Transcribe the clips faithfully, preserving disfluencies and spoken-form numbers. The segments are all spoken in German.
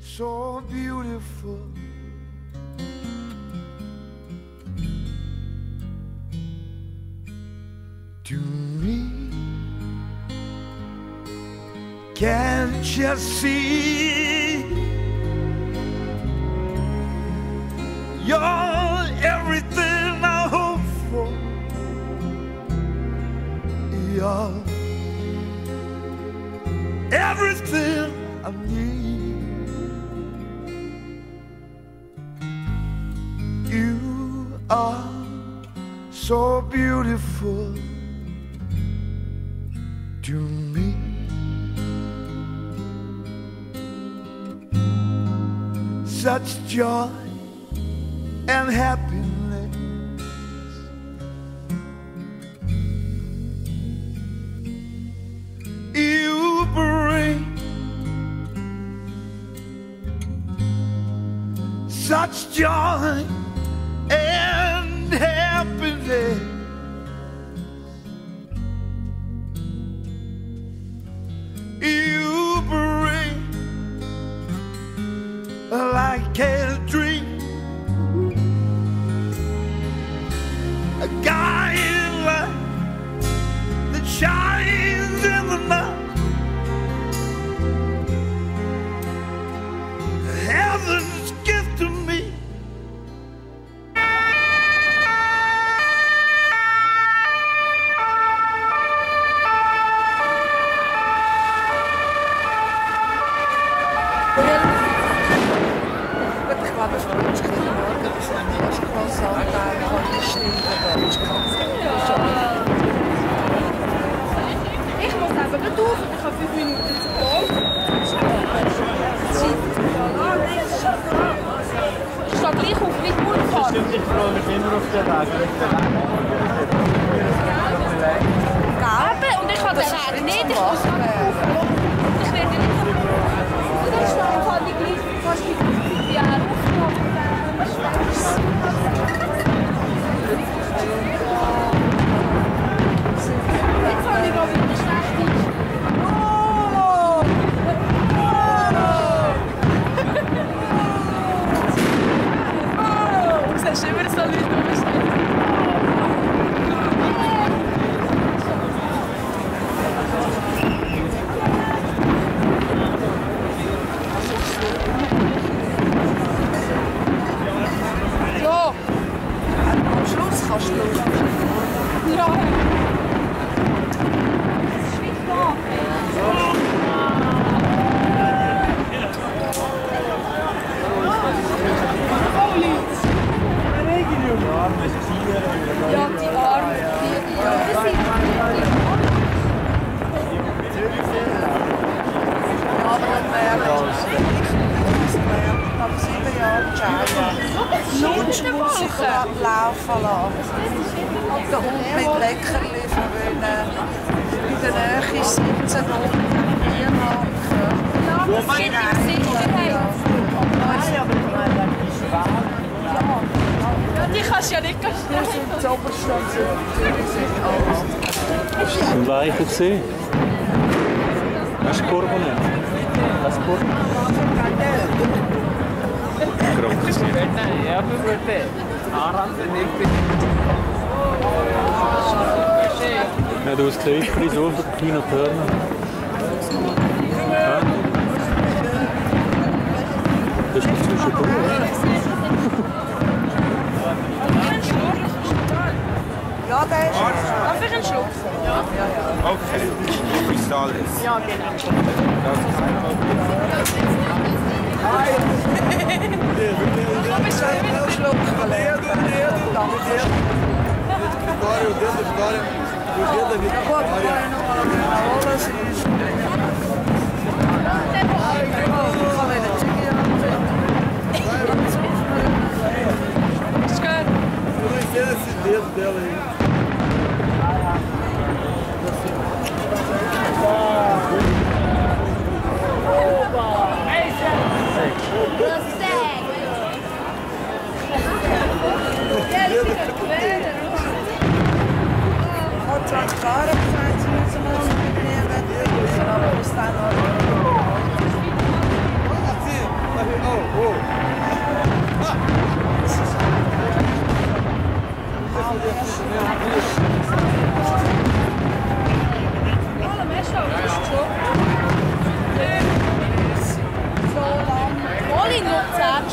so beautiful. To me, can't you see? You're everything I hope for. You're everything I need. You are so beautiful to me. Such joy and happiness. You bring such joy and happiness. You bring like a dream, a guiding light that shines in the night. Heaven's gift to me. Ich muss aber nicht auf, ich habe fünf Minuten zu gehen. Ich stehe gleich auf, wie die Mutter kann. Stimmt, ich freue mich immer auf den Weg. Gaben und ich habe den Schäden nicht, ich muss nicht auf. Ich werde nicht auf. Und ich habe die gleiche, fast die gleiche Jahre aufgenommen. Jetzt habe ich aber wieder schlecht. Oh! Oh! Du siehst immer so Leute rumstehen. Ja! Am Schluss kannst du. Ja! Ja, die Arme, die, die, ja, das sind nach sieben Jahren Schule Musik laufen lassen. Der Hund mit Leckerli verwöhnen. In der Nähe ist siebzehn Monate Bienenhaken. ja, das sind die Sicherheit. Ja, die kannst du ja nicht stellen. Das Oberstand sind alles. Und war ich gesehen? Hast du Kurve nicht? Hast du Kurve? Ja, du würdest. Ja, du hast gesehen, Frisur von Tina Turner. Ja? Das ist nicht zwischen Brüder. Ja, der ist Darf ich einen Schluck? Ja. Okay, Kristall ist. Ja, genau. ein Schluck verlegt. Gut, alles ist. Ist gut. Hat es klar gesagt, sie müssen wir uns mitnehmen.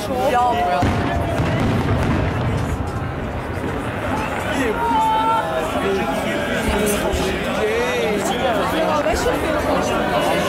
schon. Ja, aber ja. Ja, weißt du, wie viel kostet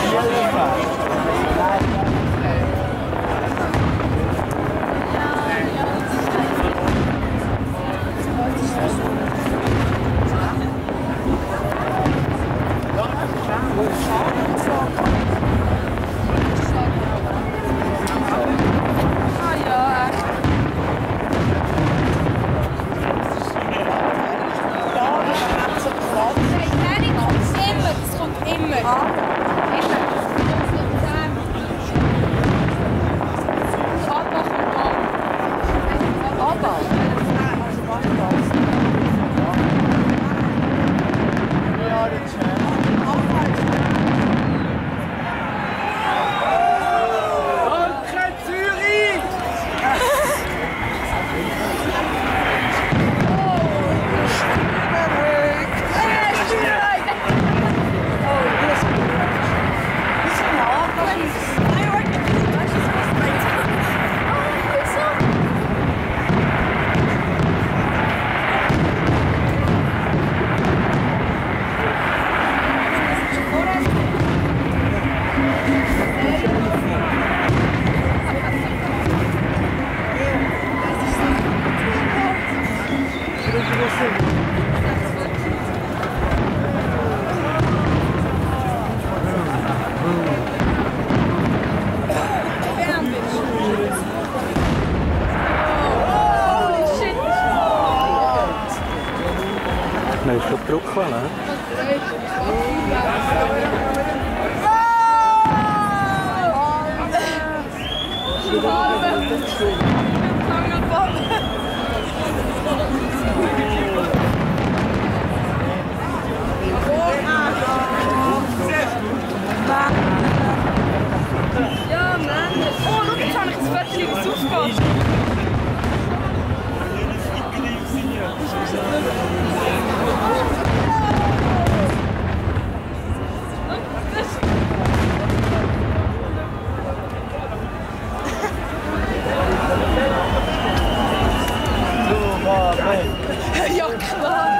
Nein, ich glaube Druckquelle. Ja, Mann. Oh, schau, jetzt habe ich das Viertel, wie es aufgeht. Ja, klar.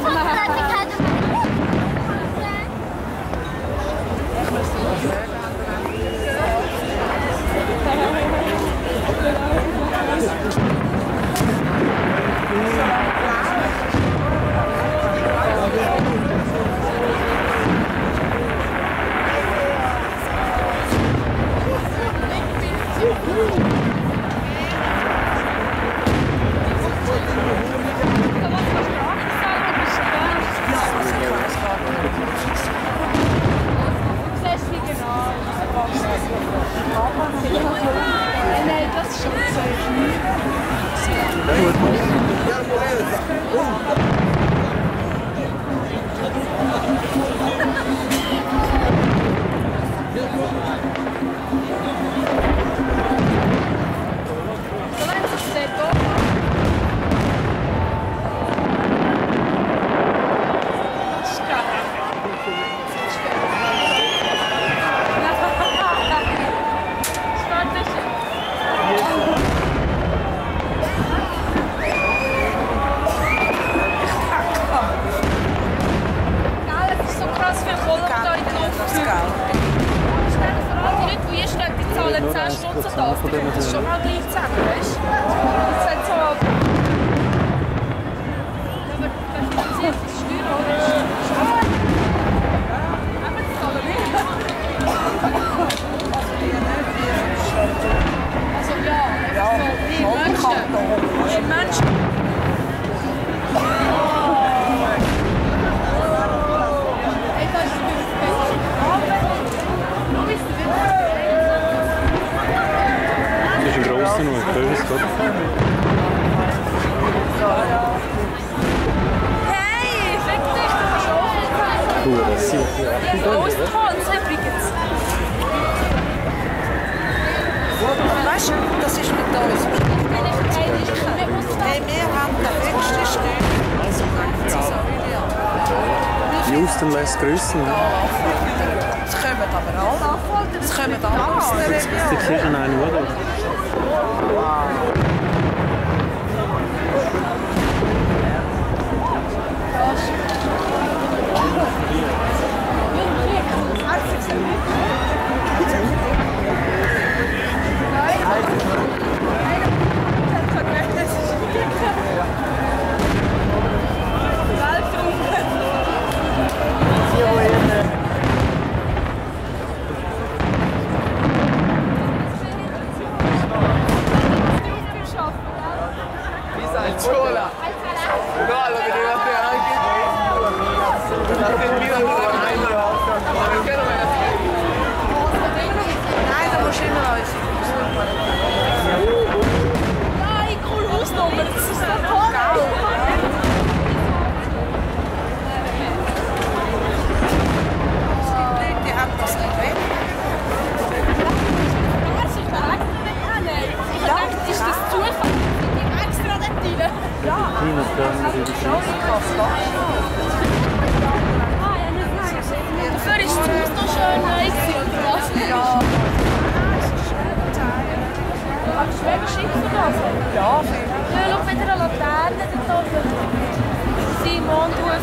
Das ist schon mal gleich zusammen, weißt du? Das hat so... Ja, aber wer finanziert das Steuer, oder? Aber das zahlen wir. Also ja, ja so, die Menschen. Die Menschen. Ey, das ist Das ist ein grosser noch, ein Köln, oder? Hey, fick dich, du bist auch. Cool, das ist ja Großtanz übrigens. Weißt du, das ist mit uns. Hey, wir haben den höchsten Steuer. Die Austern lässt grüßen. Es kommen aber alle. Es kommen alle aus der Region. Sie sehen einen, oder? Dafür ist das Haus noch schön neu gewesen, oder was? Ja. Aber es ist mega schick für das. Ja, viel. Ja, schau wieder eine Laterne da oben. Simon, du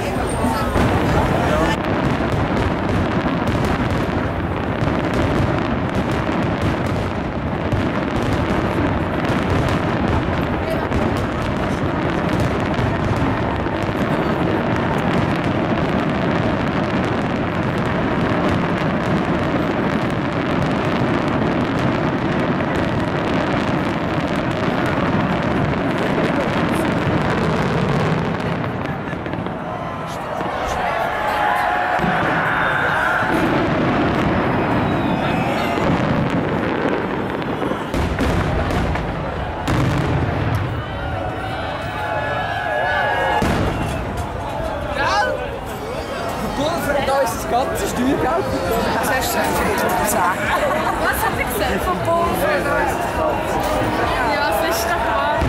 Das ganze Steuergeld. Was hast du gesagt? Was hat er gesagt? Von Pulver. Ja, es ist doch wahr.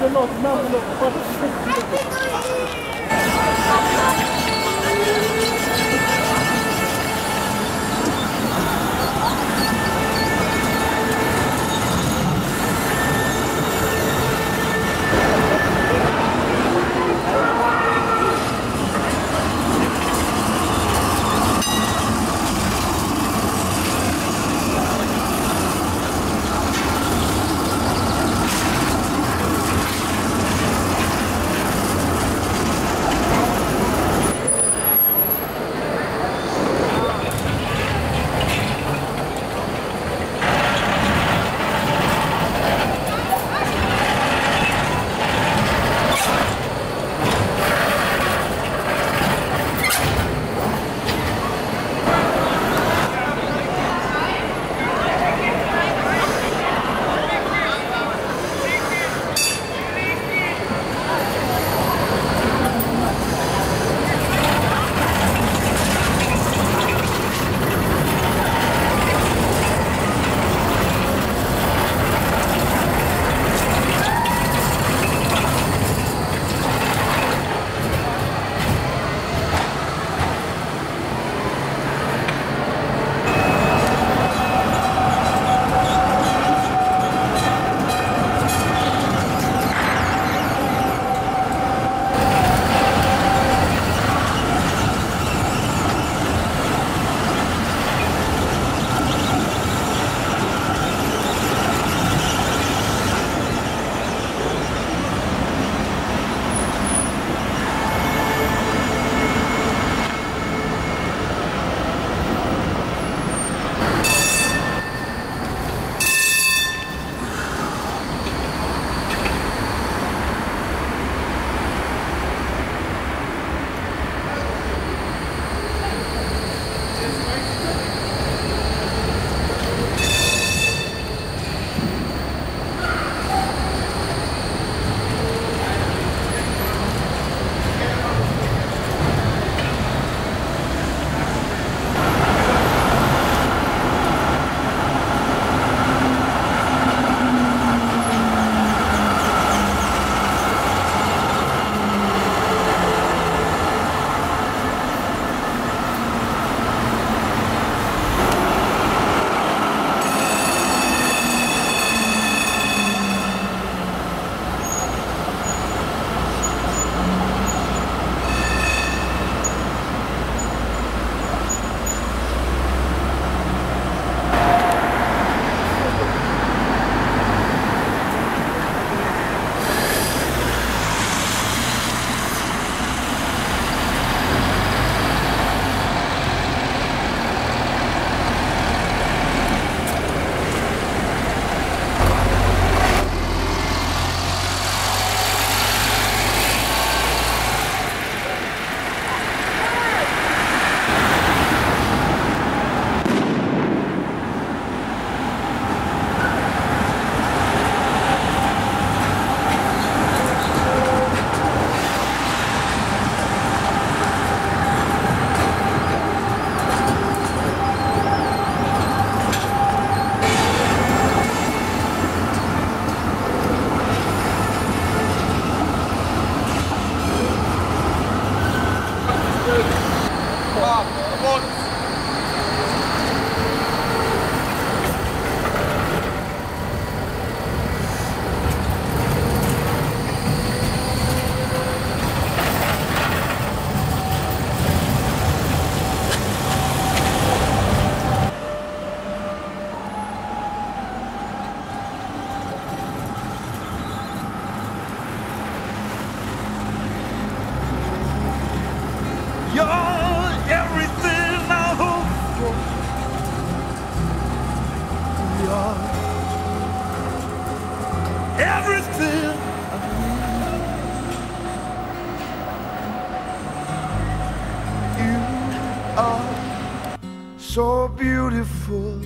so beautiful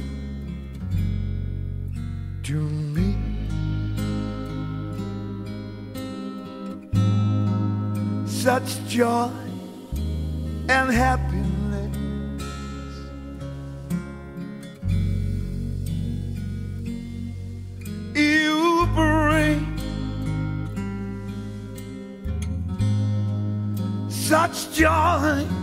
to me. Such joy and happiness, you bring joy